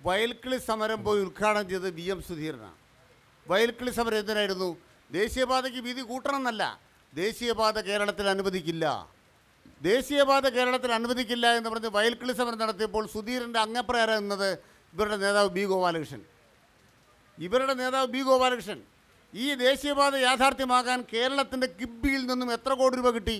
വയൽക്കിളി സമരം പോയി ഉദ്ഘാടനം ചെയ്തത് VM സുധീരനാണ്. വയൽക്കിളി സമരം എന്തിനായിരുന്നു? ദേശീയപാതയ്ക്ക് വീതി കൂട്ടണമെന്നല്ല, ദേശീയപാത കേരളത്തിൽ അനുവദിക്കില്ല, ദേശീയപാത കേരളത്തിൽ അനുവദിക്കില്ല എന്ന് പറഞ്ഞ് വയൽക്കിളി സമരം നടത്തിയപ്പോൾ സുധീരൻ്റെ അംഗപ്രകാരം എന്നത് ഇവരുടെ നേതാവ് ബി ഗോപാലകൃഷ്ണൻ. ഈ ദേശീയപാത യാഥാർത്ഥ്യമാകാൻ കേരളത്തിൻ്റെ കിബിയിൽ നിന്നും എത്ര കോടി രൂപ കിട്ടി?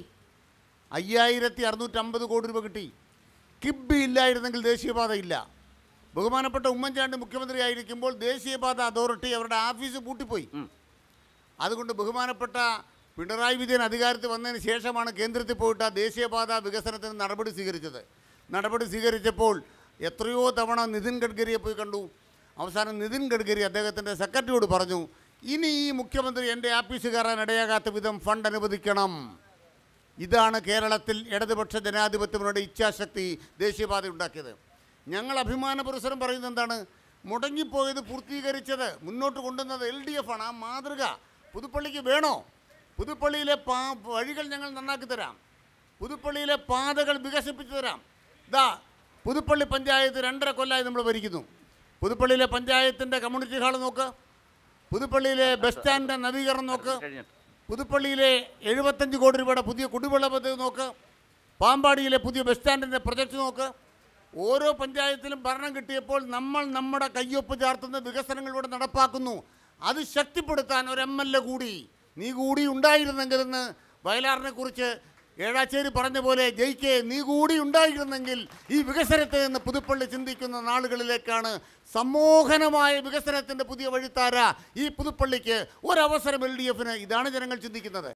5650 കോടി രൂപ കിട്ടി. കിബി ഇല്ലായിരുന്നെങ്കിൽ ദേശീയപാത ഇല്ല. ബഹുമാനപ്പെട്ട ഉമ്മൻചാണ്ടി മുഖ്യമന്ത്രി ആയിരിക്കുമ്പോൾ ദേശീയപാത അതോറിറ്റി അവരുടെ ഓഫീസ് പൂട്ടിപ്പോയി. അതുകൊണ്ട് ബഹുമാനപ്പെട്ട പിണറായി വിജയൻ അധികാരത്തിൽ വന്നതിന് ശേഷമാണ് കേന്ദ്രത്തിൽ പോയിട്ട് ദേശീയപാത വികസനത്തിന് നടപടി സ്വീകരിച്ചത്. നടപടി സ്വീകരിച്ചപ്പോൾ എത്രയോ തവണ നിതിൻ ഗഡ്കരിയെ പോയി കണ്ടു. അവസാനം നിതിൻ ഗഡ്കരി അദ്ദേഹത്തിൻ്റെ സെക്രട്ടറിയോട് പറഞ്ഞു, ഇനി ഈ മുഖ്യമന്ത്രി എൻ്റെ ആഫീസ് കയറാൻ ഇടയാകാത്ത വിധം ഫണ്ട് അനുവദിക്കണം. ഇതാണ് കേരളത്തിൽ ഇടതുപക്ഷ ജനാധിപത്യങ്ങളുടെ ഇച്ഛാശക്തി ദേശീയപാത ഉണ്ടാക്കിയത്. ഞങ്ങൾ അഭിമാന പുരസ്സരം പറയുന്നത് എന്താണ്? മുടങ്ങിപ്പോയത് പൂർത്തീകരിച്ചത് മുന്നോട്ട് കൊണ്ടുവന്നത് LDF ആണ്. ആ മാതൃക പുതുപ്പള്ളിക്ക് വേണോ? പുതുപ്പള്ളിയിലെ വഴികൾ ഞങ്ങൾ നന്നാക്കി തരാം, പുതുപ്പള്ളിയിലെ പാതകൾ വികസിപ്പിച്ചു തരാം. പുതുപ്പള്ളി പഞ്ചായത്ത് 2.5 കൊല്ലമായി നമ്മൾ ഭരിക്കുന്നു. പുതുപ്പള്ളിയിലെ പഞ്ചായത്തിൻ്റെ കമ്മ്യൂണിറ്റി ഹാൾ നോക്ക്, പുതുപ്പള്ളിയിലെ ബസ് സ്റ്റാൻഡിൻ്റെ നവീകരണം നോക്ക്, പുതുപ്പള്ളിയിലെ 75 കോടി രൂപയുടെ പുതിയ കുടിവെള്ള പദ്ധതി നോക്ക്, പാമ്പാടിയിലെ പുതിയ ബസ് സ്റ്റാൻഡിൻ്റെ പ്രൊജക്റ്റ് നോക്ക്. ഓരോ പഞ്ചായത്തിലും ഭരണം കിട്ടിയപ്പോൾ നമ്മൾ നമ്മുടെ കയ്യൊപ്പ് ചേർത്തുന്ന വികസനങ്ങളിലൂടെ നടപ്പാക്കുന്നു. അത് ശക്തിപ്പെടുത്താൻ ഒരു MLA കൂടി, നീ കൂടി ഉണ്ടായിരുന്നെങ്കിലെന്ന് വയലാറിനെ കുറിച്ച് ഏഴാച്ചേരി പറഞ്ഞ പോലെ ജയിക്കെ നീ കൂടി ഉണ്ടായിരുന്നെങ്കിൽ ഈ വികസനത്തെ നിന്ന് പുതുപ്പള്ളി ചിന്തിക്കുന്ന നാളുകളിലേക്കാണ്. സമൂഹനമായ വികസനത്തിൻ്റെ പുതിയ വഴിത്താര ഈ പുതുപ്പള്ളിക്ക് ഒരവസരം LDFന്. ഇതാണ് ജനങ്ങൾ ചിന്തിക്കുന്നത്.